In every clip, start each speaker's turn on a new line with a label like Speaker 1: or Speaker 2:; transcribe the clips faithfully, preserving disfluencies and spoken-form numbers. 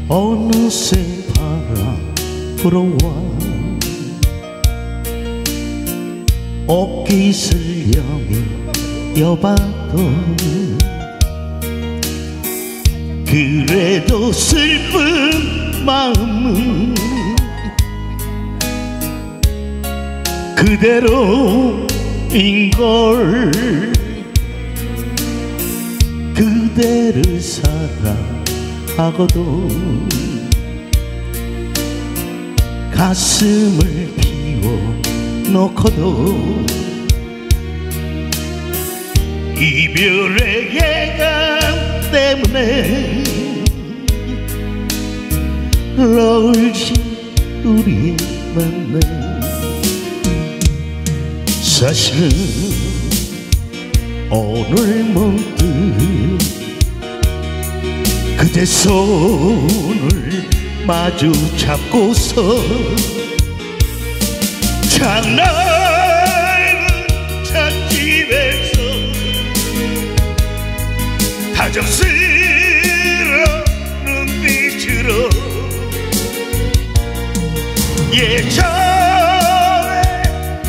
Speaker 1: 어느새 바람 불어와 옷깃을 여미여봐도 그래도 슬픈 마음은 그대로인걸. 그대를 사랑하고도 가슴을 비워놓고도 이별의 예감 때문에 흘러올지 우리의 만남. 사실은 오늘 문득 그대 손을 마주 잡고서 작은 찻집에서 다정스러운 눈빛으로 예전에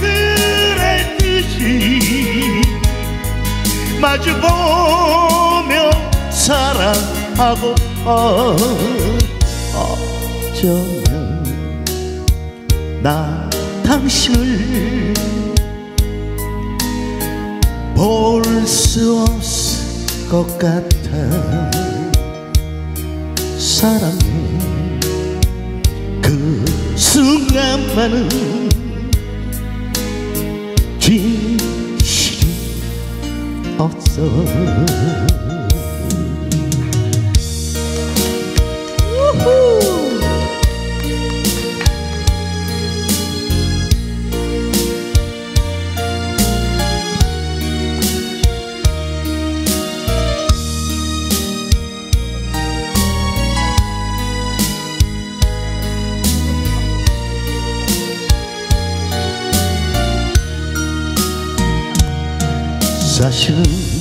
Speaker 1: 그랬듯이 마주보며 사랑하고 어쩌면 나 당신을 볼 수 없을 것 같아. 사랑의 그 순간만은 진실이 없어. 사실은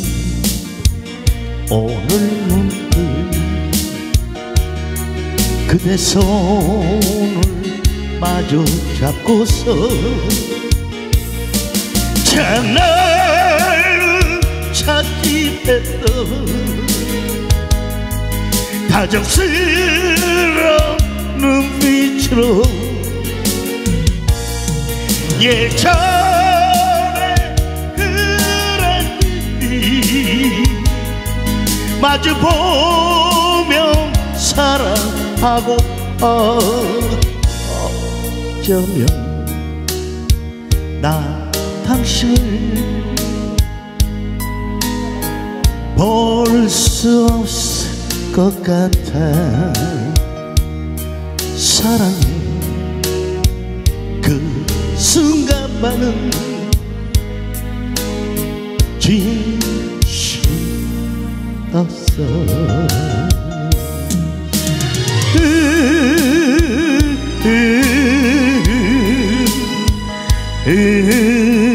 Speaker 1: 오늘 문득 그대 손을 마주 잡고서 장난을 찻집에서 다정스러운 눈빛으로 예전 마주보며 사랑하고 어쩌면 나 당신을 볼 수 없을 것 같아. 사랑의 그 순간만은 진실 없어. 으, 으, 으, 으.